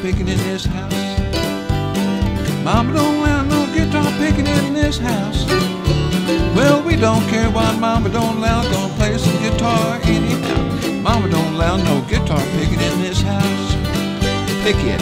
picking in this house. Mama don't allow no guitar picking in this house. Well, we don't care what Mama don't allow, gonna play some guitar anyhow. Mama don't allow no guitar picking in this house. Pick it.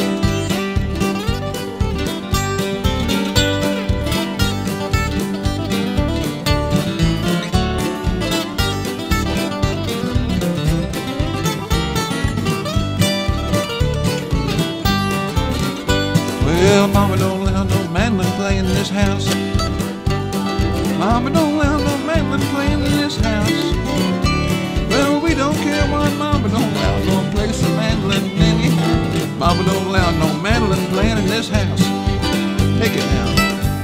Well, Mama don't allow no mandolin play in this house. Mama don't allow no mandolin playing in this house. Well, we don't care what Mama don't allow, gonna play some mandolin anyhow. Mama don't allow no mandolin playing in this house. Take it now.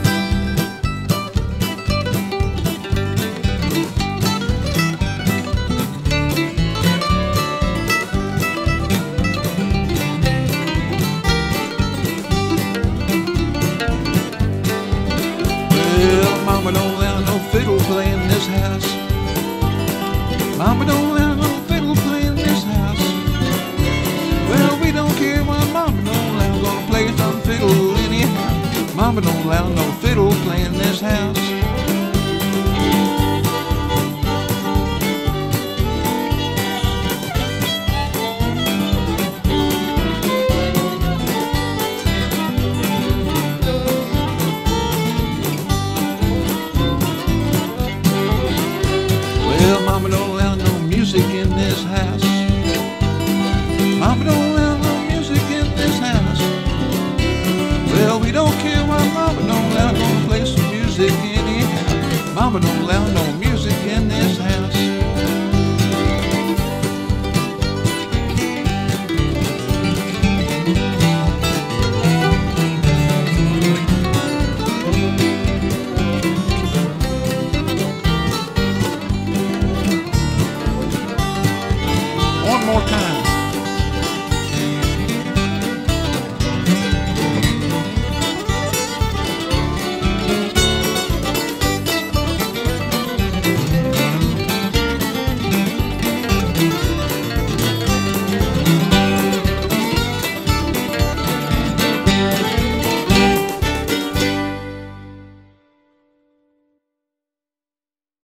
Mama don't allow no fiddle playing in this house. Mama don't allow no fiddle playing in this house. Well, we don't care what Mama don't allow, gonna play some fiddle anyhow. Mama don't allow no fiddle